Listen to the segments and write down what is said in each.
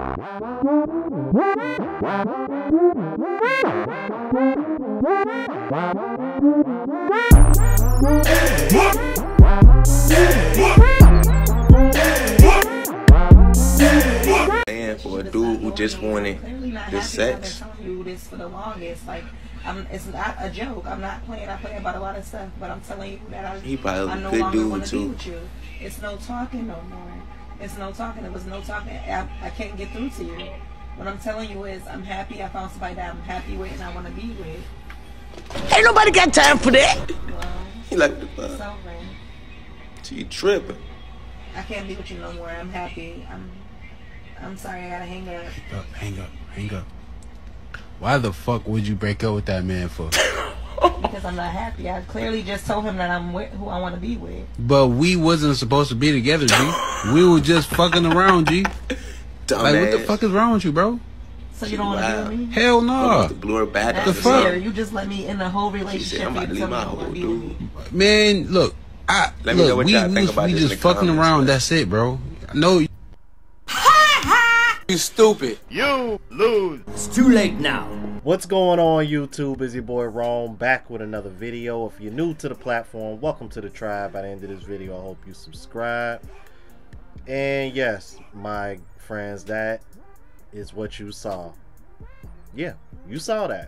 And for a dude who just wanted the sex. I've been telling you this for the longest. Like, it's not a joke. I'm not playing. I play about a lot of stuff, but I'm telling you that I no longer want to be with you. It's no talking no more. It's no talking. It was no talking. I can't get through to you. What I'm telling you is I'm happy I found somebody that I'm happy with and I want to be with. Ain't nobody got time for that. Well, He like the it's over. She tripping. I can't be with you no more. I'm happy. I'm sorry. I gotta hang up. Hang up. Why the fuck would you break up with that man for? Because I'm not happy. I clearly just told him that I'm with who I want to be with. But we wasn't supposed to be together, G. We were just fucking around, G. Dumbass. Like, what the fuck is wrong with you, bro? So you don't want to be with me? Hell no. Blew her back. That's the fuck? weird. You just let me in the whole relationship. I'm about to leave my whole dude. Man, look. Let me know what y'all think about we this just in the fucking comments, around. man. That's it, bro. No. You stupid. You lose. It's too late now. What's going on, YouTube? Busy boy Rome back with another video. If you're new to the platform, welcome to the tribe. By the end of this video, I hope you subscribe. And yes, my friends, that is what you saw. Yeah, you saw that.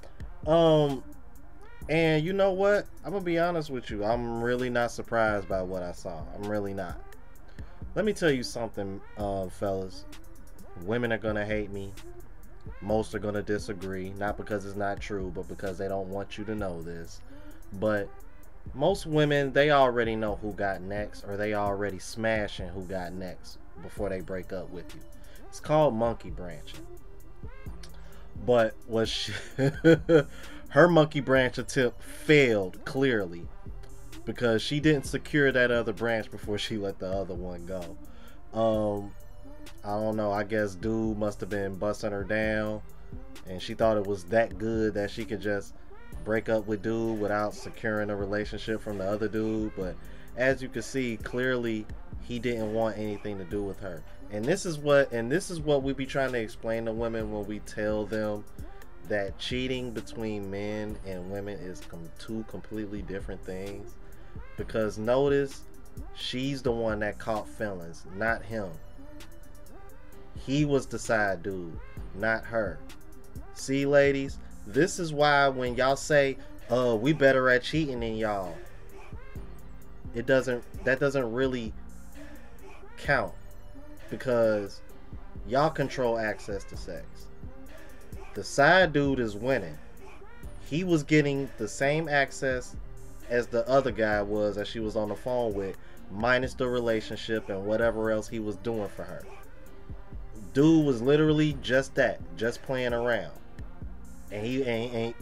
And you know what? I'm gonna be honest with you. I'm really not surprised by what I saw. I'm really not. Let me tell you something, fellas. Women are gonna hate me. Most are gonna disagree, not because it's not true, but because they don't want you to know this. But most women, they already know who got next, or they already smashing who got next before they break up with you. It's called monkey branching. But was she her monkey branch attempt failed clearly because she didn't secure that other branch before she let the other one go. I don't know, I guess dude must have been busting her down and she thought it was that good that she could just break up with dude without securing a relationship from the other dude. But as you can see, clearly he didn't want anything to do with her. And this is what we be trying to explain to women when we tell them that cheating between men and women is two completely different things. Because notice, she's the one that caught feelings, not him. He was the side dude, not her. See, ladies, this is why when y'all say, we better at cheating than y'all, that doesn't really count, because y'all control access to sex. The side dude is winning. He was getting the same access as the other guy was that she was on the phone with, minus the relationship and whatever else he was doing for her. Dude was literally just that, just playing around. And he ain't.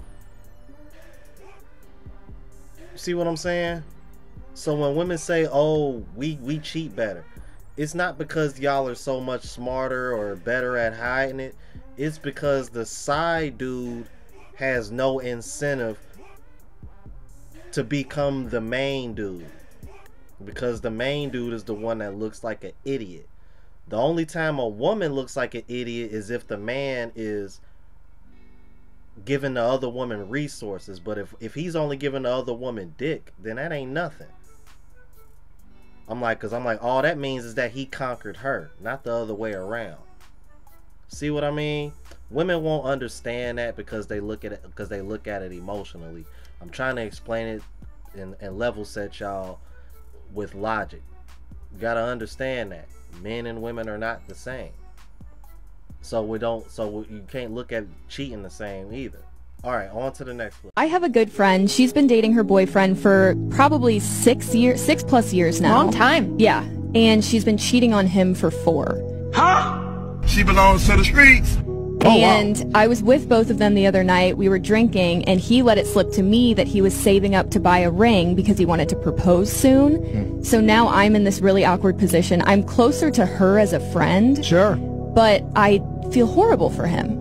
See what I'm saying? So when women say, oh, we cheat better, it's not because y'all are so much smarter or better at hiding it. It's because the side dude has no incentive to become the main dude. Because the main dude is the one that looks like an idiot. The only time a woman looks like an idiot is if the man is giving the other woman resources. But if he's only giving the other woman dick, then that ain't nothing. I'm like, all that means is that he conquered her, not the other way around. See what I mean? Women won't understand that because they look at it emotionally. I'm trying to explain it and level set y'all with logic. You gotta understand that men and women are not the same. So you can't look at cheating the same either. All right, on to the next one. I have a good friend. She's been dating her boyfriend for probably 6 plus years now. Long time. Yeah. And she's been cheating on him for 4. Huh? She belongs to the streets. And I was with both of them the other night. We were drinking, and he let it slip to me that he was saving up to buy a ring because he wanted to propose soon. So now I'm in this really awkward position. I'm closer to her as a friend. Sure. But I feel horrible for him.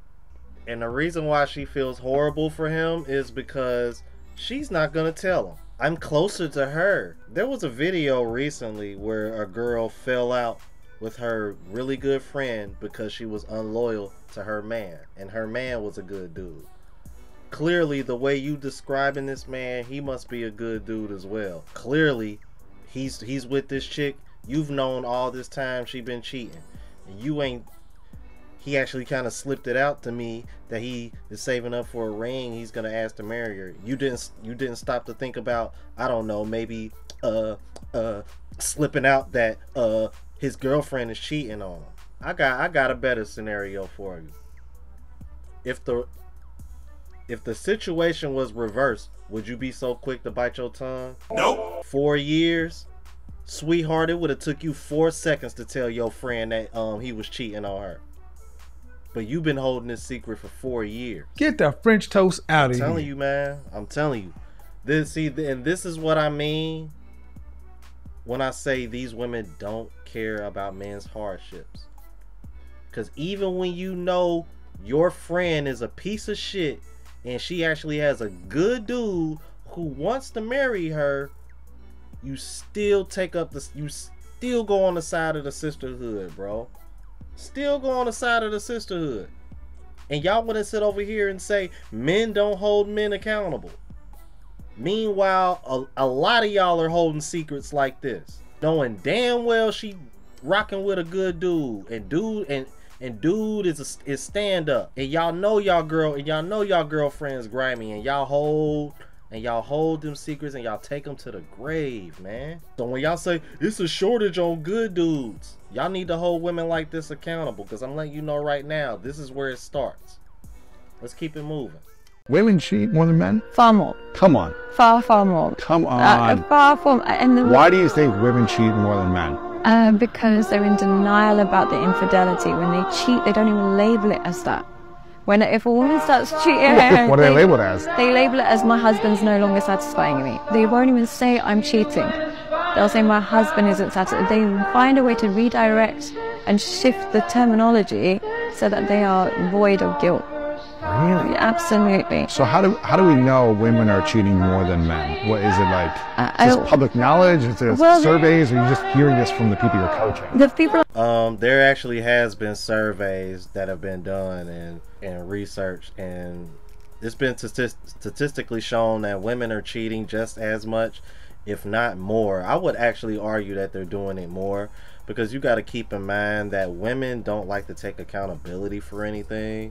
And the reason why she feels horrible for him is because she's not gonna tell him. I'm closer to her. There was a video recently where a girl fell out with her really good friend because she was unloyal to her man, and her man was a good dude. Clearly, the way you describing this man, he must be a good dude as well. Clearly, he's with this chick you've known all this time she been cheating, and you ain't. He actually kind of slipped it out to me that he is saving up for a ring he's gonna ask to marry her. You didn't stop to think about, I don't know, maybe slipping out that his girlfriend is cheating on him. I got a better scenario for you. If the situation was reversed, would you be so quick to bite your tongue? Nope. 4 years, sweetheart, it would have took you 4 seconds to tell your friend that he was cheating on her. But you've been holding this secret for 4 years. Get the French toast out of here. I'm telling you, man. I'm telling you. This is what I mean when I say these women don't care about men's hardships. Because even when you know your friend is a piece of shit and she actually has a good dude who wants to marry her, you still you still go on the side of the sisterhood, bro. Still go on the side of the sisterhood. And y'all want to sit over here and say men don't hold men accountable. Meanwhile, a lot of y'all are holding secrets like this, knowing damn well she rocking with a good dude, and dude is stand up, and y'all know y'all girlfriend's grimy, and y'all hold them secrets and y'all take them to the grave, man. So when y'all say it's a shortage on good dudes, y'all need to hold women like this accountable, because I'm letting you know right now, this is where it starts. Let's keep it moving. Women cheat more than men? Far more. Come on. Far, far more. Come on. Far from. Why do you think women cheat more than men? Because they're in denial about the infidelity. When they cheat, they don't even label it as that. If a woman starts cheating, what do they label it as? They label it as my husband's no longer satisfying me. They won't even say I'm cheating. They'll say my husband isn't satisfied. They find a way to redirect and shift the terminology so that they are void of guilt. Really? Absolutely. So how do we know women are cheating more than men? What is it like? Is this public knowledge? Is it surveys? Or are you just hearing this from the people you're coaching? The people. There actually has been surveys that have been done and research, and it's been statistically shown that women are cheating just as much, if not more. I would actually argue that they're doing it more, because you got to keep in mind that women don't like to take accountability for anything.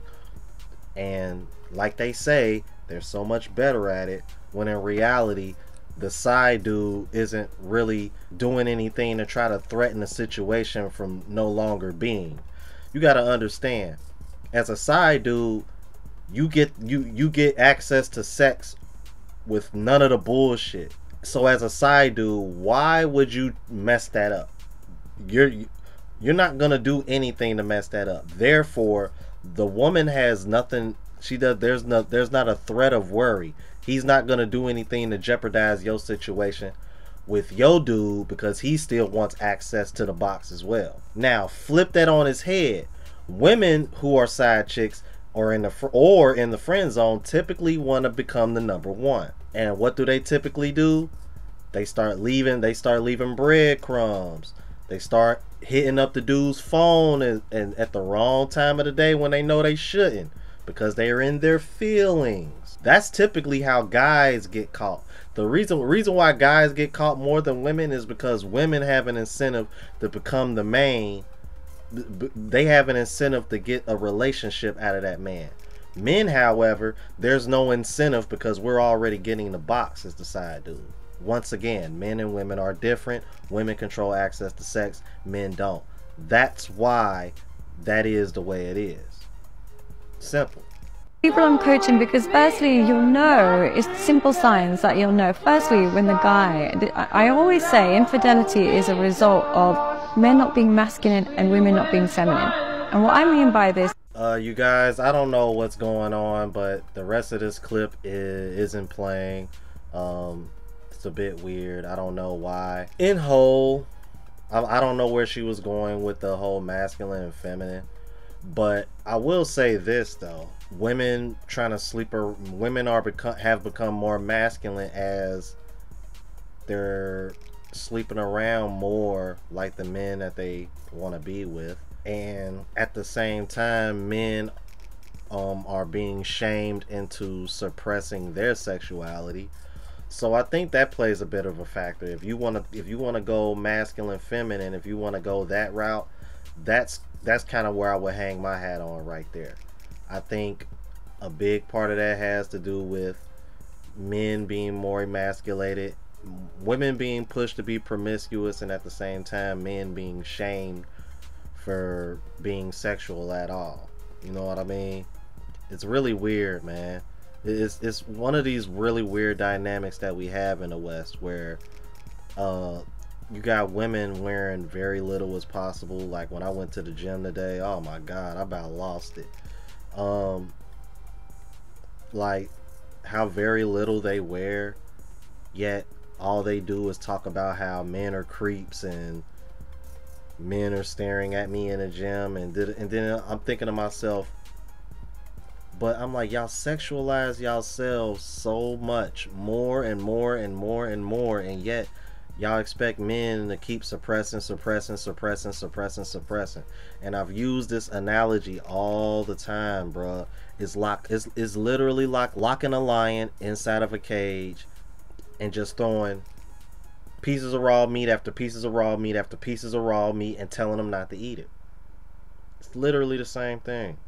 And like they say, they're so much better at it, when in reality, the side dude isn't really doing anything to try to threaten the situation from no longer being. You got to understand, as a side dude, you get access to sex with none of the bullshit. So as a side dude, why would you mess that up? You're not gonna do anything to mess that up. Therefore, the woman has nothing. There's not a threat of worry. He's not gonna do anything to jeopardize your situation with your dude, because he still wants access to the box as well. Now flip that on his head. Women who are side chicks or in the friend zone typically want to become the number one. And what do they typically do? They start leaving breadcrumbs. They start hitting up the dude's phone and at the wrong time of the day when they know they shouldn't, because they are in their feelings. That's typically how guys get caught. The reason why guys get caught more than women is because women have an incentive to become the main. They have an incentive to get a relationship out of that man. Men, however, there's no incentive, because we're already getting the box as the side dude. Once again, men and women are different. Women control access to sex, men don't. That's why that is the way it is. Simple. People I'm coaching, because firstly, you'll know, it's simple signs that you'll know. Firstly, when the guy, I always say infidelity is a result of men not being masculine and women not being feminine. And what I mean by this, you guys, I don't know what's going on, but the rest of this clip isn't playing. It's a bit weird. I don't know why. In whole, I don't know where she was going with the whole masculine and feminine, but I will say this though: women trying to sleep, or women have become more masculine as they're sleeping around more like the men that they want to be with, and at the same time men are being shamed into suppressing their sexuality. So I think that plays a bit of a factor. If you want to go masculine feminine, if you want to go that route, that's kind of where I would hang my hat on right there. I think a big part of that has to do with men being more emasculated, women being pushed to be promiscuous, and at the same time men being shamed for being sexual at all. You know what I mean? It's really weird, man. It's one of these really weird dynamics that we have in the West, where you got women wearing very little as possible. Like when I went to the gym today, oh my God, I about lost it. Like how very little they wear, yet all they do is talk about how men are creeps and men are staring at me in the gym, and then I'm thinking to myself, but I'm like, y'all sexualize yourselves so much more and more and more and more, and yet y'all expect men to keep suppressing. And I've used this analogy all the time, bruh. It's literally like locking a lion inside of a cage and just throwing pieces of raw meat after pieces of raw meat after pieces of raw meat and telling them not to eat it. It's literally the same thing.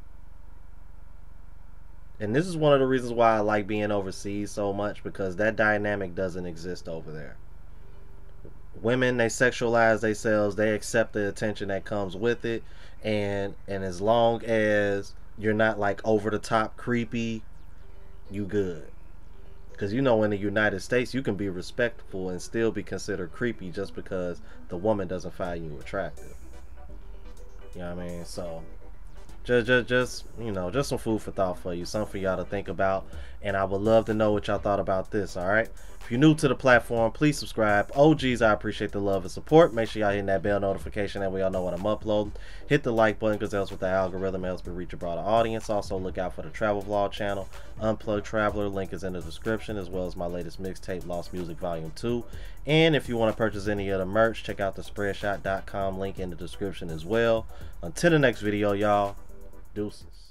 And this is one of the reasons why I like being overseas so much, because that dynamic doesn't exist over there. Women, they sexualize themselves, they accept the attention that comes with it, and as long as you're not like over the top creepy, you good. Because you know, in the United States you can be respectful and still be considered creepy just because the woman doesn't find you attractive. You know what I mean? So just you know, just some food for thought for you, something for y'all to think about, and I would love to know what y'all thought about this. All right, if you're new to the platform, please subscribe. OGs, I appreciate the love and support. Make sure y'all hitting that bell notification, that way y'all know when I'm uploading. Hit the like button, because that's what the algorithm helps me reach a broader audience. Also look out for the travel vlog channel, Unplugged Traveler, link is in the description, as well as my latest mixtape, Lost Music Volume 2. And if you want to purchase any of the merch, check out the spreadshot.com link in the description as well. Until the next video, y'all, deuces.